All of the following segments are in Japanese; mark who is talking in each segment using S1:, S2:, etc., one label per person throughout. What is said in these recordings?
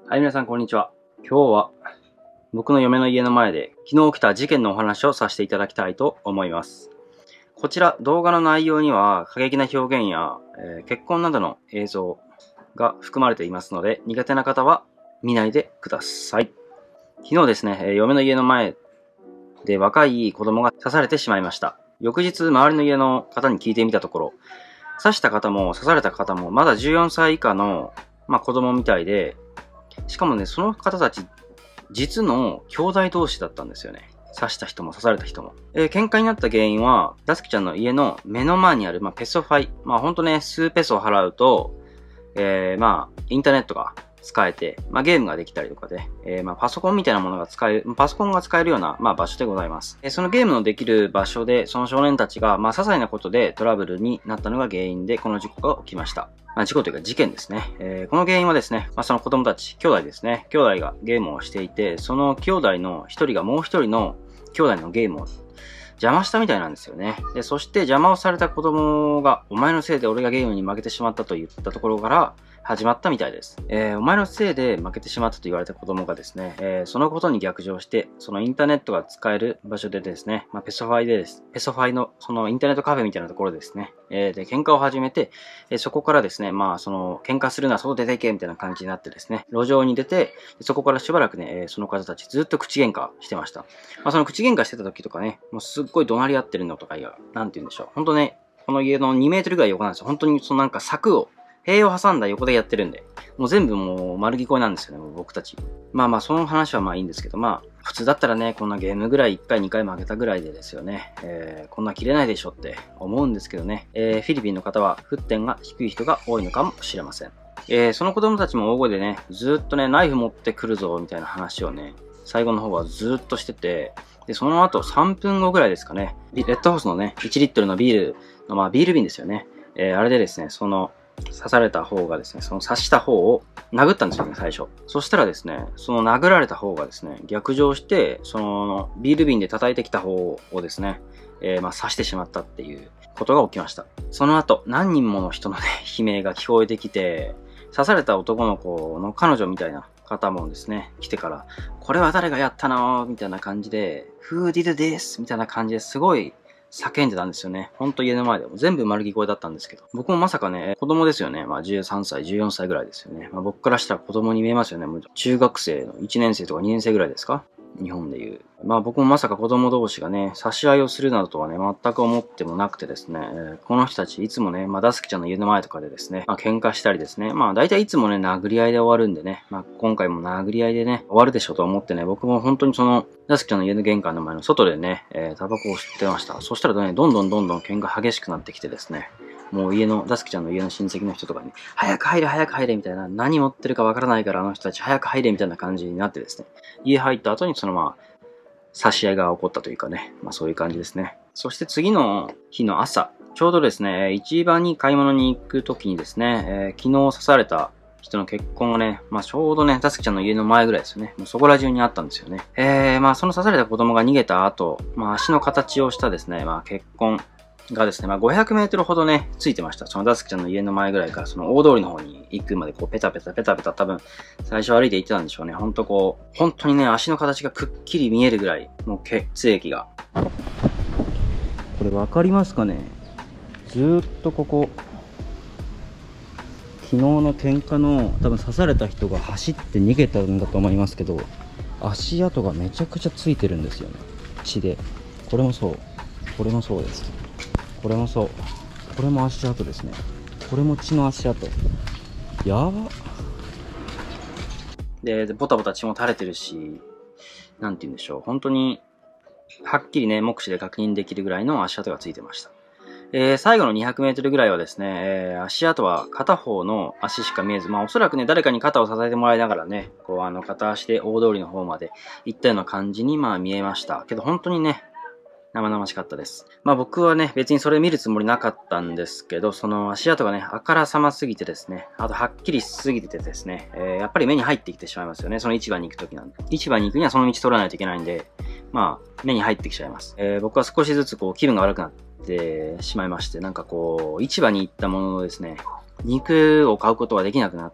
S1: はい、皆さんこんにちは。今日は僕の嫁の家の前で昨日起きた事件のお話をさせていただきたいと思います。こちら動画の内容には過激な表現や、結婚などの映像が含まれていますので、苦手な方は見ないでください。昨日ですね、嫁の家の前で若い子供が刺されてしまいました。翌日周りの家の方に聞いてみたところ、刺した方も刺された方もまだ14歳以下の、子供みたいで、しかもね、その方たち、実の兄弟同士だったんですよね。刺した人も刺された人も。喧嘩になった原因は、ダスキちゃんの家の目の前にある、ペソファイ。ほんとね、数ペソ払うと、インターネットが使えて、ゲームができたりとかで、パソコンみたいなものが使える、パソコンが使えるような、場所でございます。そのゲームのできる場所で、その少年たちが、些細なことでトラブルになったのが原因で、この事故が起きました。事故というか事件ですね。この原因はですね、その子供たち、兄弟ですね。兄弟がゲームをしていて、その兄弟の一人がもう一人の兄弟のゲームを邪魔したみたいなんですよね。で、そして邪魔をされた子供が、お前のせいで俺がゲームに負けてしまったと言ったところから始まったみたいです。お前のせいで負けてしまったと言われた子供がですね、そのことに逆上して、そのインターネットが使える場所でですね、ペソファイでです。ペソファイのそのインターネットカフェみたいなところですね、で、喧嘩を始めて、そこからですね、その喧嘩するなら外出ていけみたいな感じになってですね、路上に出て、そこからしばらくね、その方たちずっと口喧嘩してました。その口喧嘩してた時とかね、もうすっごい怒鳴り合ってるのとかなんて言うんでしょう。ほんとね、この家の2メートルぐらい横なんですよ。本当にその柵を、塀を挟んだ横でやってるんで、もう全部もう丸聞こえなんですよね、もう僕たち。その話はいいんですけど、普通だったらね、こんなゲームぐらい1回2回負けたぐらいでですよね、こんな切れないでしょって思うんですけどね、フィリピンの方は沸点が低い人が多いのかもしれません。その子供たちも大声でね、ずっとね、ナイフ持ってくるぞ、みたいな話をね、最後の方はずっとしてて、で、その後3分後ぐらいですかね、レッドホースのね、1リットルのビールの、ビール瓶ですよね。あれでですね、その、刺された方がですね、その刺した方を殴ったんですよね、最初。そしたらですね、その殴られた方がですね、逆上して、その、ビール瓶で叩いてきた方をですね、刺してしまったっていうことが起きました。その後、何人もの人のね、悲鳴が聞こえてきて、刺された男の子の彼女みたいな方もですね、来てから、これは誰がやったのみたいな感じで、Who did this? みたいな感じですごい叫んでたんですよね。ほんと家の前でも全部丸聞こえだったんですけど。僕もまさかね、子供ですよね。13歳、14歳ぐらいですよね。僕からしたら子供に見えますよね。もう中学生の1年生とか2年生ぐらいですか？日本でいう。僕もまさか子供同士がね、差し合いをするなどとはね、全く思ってもなくてですね、この人たちいつもね、ダスキちゃんの家の前とかでですね、喧嘩したりですね、大体いつもね、殴り合いで終わるんでね、今回も殴り合いでね、終わるでしょうと思ってね、僕も本当にその、ダスキちゃんの家の玄関の前の外でね、タバコを吸ってました。そしたらね、どんどん喧嘩激しくなってきてですね、もうダスキちゃんの家の親戚の人とかに、早く入れみたいな、何持ってるかわからないからあの人たち早く入れみたいな感じになってですね、家入った後に差し合いが起こったというかね、そういう感じですね。そして次の日の朝、ちょうどですね、市場に買い物に行く時にですね、昨日刺された人の結婚がね、ちょうどね、ダスキちゃんの家の前ぐらいですよね。もうそこら中にあったんですよね。その刺された子供が逃げた後、足の形をしたですね、結婚がですね、500メートルほどね、ついてました。そのダスキちゃんの家の前ぐらいから、その大通りの方に行くまで、ペタペタ多分、最初歩いて行ってたんでしょうね。本当にね、足の形がくっきり見えるぐらい、もう血液が。これわかりますかね？ずーっとここ、昨日の喧嘩の、多分刺された人が走って逃げたんだと思いますけど、足跡がめちゃくちゃついてるんですよね。血で。これもそう。これもそうです。これもそう。これも足跡ですね。これも血の足跡。やば。で、ボタボタ血も垂れてるし、なんて言うんでしょう。本当に、はっきりね、目視で確認できるぐらいの足跡がついてました。最後の200メートルぐらいはですね、足跡は片方の足しか見えず、おそらくね、誰かに肩を支えてもらいながらね、片足で大通りの方まで行ったような感じに見えました。けど本当にね、生々しかったです。僕はね、別にそれ見るつもりなかったんですけど、その足跡がね、あからさますぎてですね、あとはっきりしすぎててですね、やっぱり目に入ってきてしまいますよね。その市場に行くときなんで。市場に行くにはその道取らないといけないんで、目に入ってきちゃいます。僕は少しずつ気分が悪くなってしまいまして、市場に行ったもののですね、肉を買うことはできなくなっ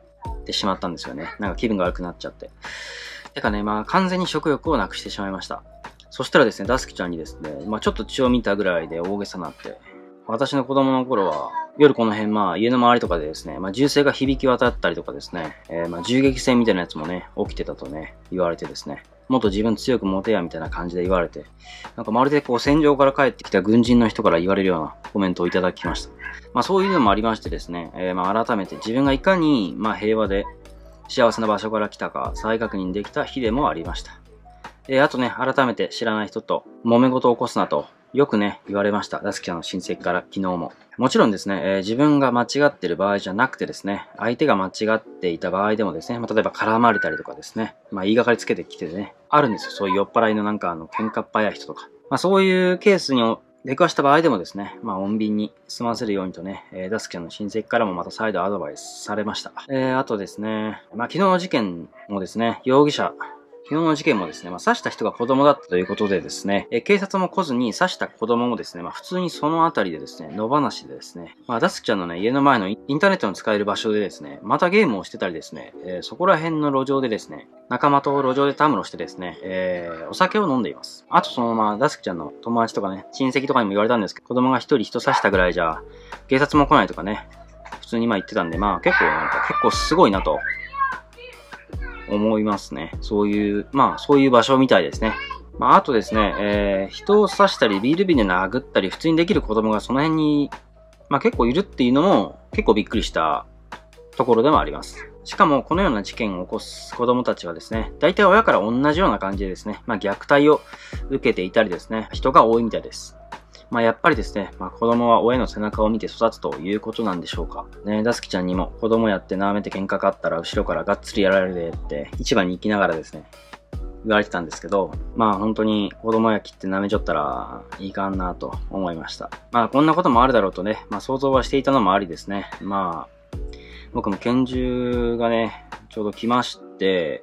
S1: ってしまったんですよね。なんか気分が悪くなっちゃって。てかね、まあ完全に食欲をなくしてしまいました。そしたらですね、ダスキちゃんにですね、まあちょっと血を見たぐらいで大げさになって、私の子供の頃は、夜この辺、まあ家の周りとかでですね、まあ銃声が響き渡ったりとかですね、まあ銃撃戦みたいなやつもね、起きてたとね、言われてですね、もっと自分強く持てやみたいな感じで言われて、なんかまるでこう戦場から帰ってきた軍人の人から言われるようなコメントをいただきました。まあそういうのもありましてですね、まあ改めて自分がいかに、まあ平和で幸せな場所から来たか再確認できた日でもありました。あとね、改めて知らない人と揉め事を起こすなと、よくね、言われました。ダスキちゃんの親戚から昨日も。もちろんですね、自分が間違ってる場合じゃなくてですね、相手が間違っていた場合でもですね、まあ、例えば絡まれたりとかですね、まあ言いがかりつけてきてね、あるんですよ。そういう酔っ払いのなんか喧嘩っ早い人とか。まあそういうケースに出くわした場合でもですね、まあ穏便に済ませるようにとね、ダスキちゃんの親戚からもまた再度アドバイスされました。あとですね、まあ昨日の事件もですね、昨日の事件もですね、まあ、刺した人が子供だったということでですね、警察も来ずに刺した子供もですね、まあ、普通にそのあたりでですね、野放しでですね、まあ、ダスキちゃんのね、家の前のインターネットの使える場所でですね、またゲームをしてたりですね、そこら辺の路上でですね、仲間と路上でたむろしてですね、お酒を飲んでいます。あとそのままダスキちゃんの友達とかね、親戚とかにも言われたんですけど、子供が一人人刺したぐらいじゃ、警察も来ないとかね、普通に言ってたんで、まあ結構すごいなと。思いますね。そういう場所みたいですね。まあ、あとですね、人を刺したり、ビール瓶で殴ったり、普通にできる子供がその辺に、まあ結構いるっていうのも、結構びっくりしたところでもあります。しかも、このような事件を起こす子供たちはですね、大体親から同じような感じでですね、まあ虐待を受けていたりですね、人が多いみたいです。まあやっぱりですね、まあ子供は親の背中を見て育つということなんでしょうか。ね、ダスキちゃんにも子供やって舐めて喧嘩かったら後ろからがっつりやられるでって市場に行きながらですね、言われてたんですけど、まあ本当に子供焼きって舐めちょったらいかんなと思いました。まあこんなこともあるだろうとね、まあ想像はしていたのもありですね。まあ僕も拳銃がね、ちょうど来まして、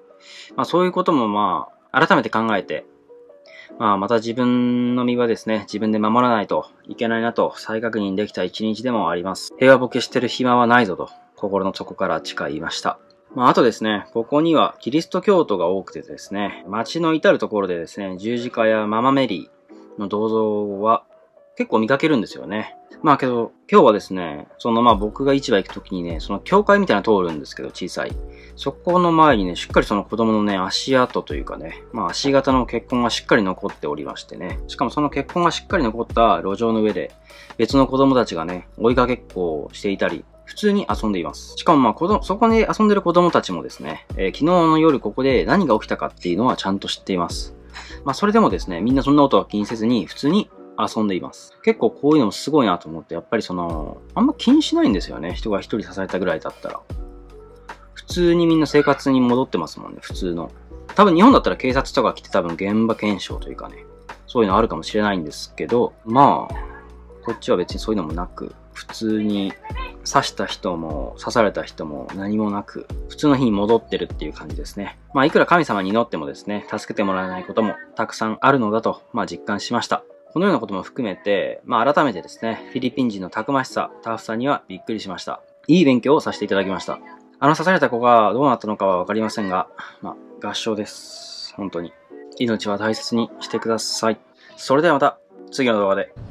S1: まあそういうこともまあ改めて考えて、まあ、また自分の身はですね、自分で守らないといけないなと再確認できた一日でもあります。平和ボケしてる暇はないぞと、心の底から誓いました。まあ、あとですね、ここにはキリスト教徒が多くてですね、街の至るところでですね、十字架やママメリーの銅像は結構見かけるんですよね。まあけど、今日はですね、僕が市場行くときにね、その教会みたいなの通るんですけど、小さい。そこの前にね、しっかりその子供のね、足跡というかね、まあ足型の血痕がしっかり残っておりましてね。しかもその血痕がしっかり残った路上の上で、別の子供たちがね、追いかけっこをしていたり、普通に遊んでいます。しかもまあそこで遊んでる子供たちもですね、昨日の夜ここで何が起きたかっていうのはちゃんと知っています。まあそれでもですね、みんなそんなことは気にせずに、普通に遊んでいます。結構こういうのもすごいなと思って、やっぱりあんま気にしないんですよね。人が一人刺されたぐらいだったら。普通にみんな生活に戻ってますもんね、普通の。多分日本だったら警察とか来て多分現場検証というかね、そういうのあるかもしれないんですけど、まあ、こっちは別にそういうのもなく、普通に刺した人も刺された人も何もなく、普通の日に戻ってるっていう感じですね。まあいくら神様に祈ってもですね、助けてもらえないこともたくさんあるのだと、まあ実感しました。このようなことも含めて、まあ改めてですね、フィリピン人のたくましさ、タフさにはびっくりしました。いい勉強をさせていただきました。刺された子がどうなったのかはわかりませんが、まあ合唱です。本当に。命は大切にしてください。それではまた次の動画で。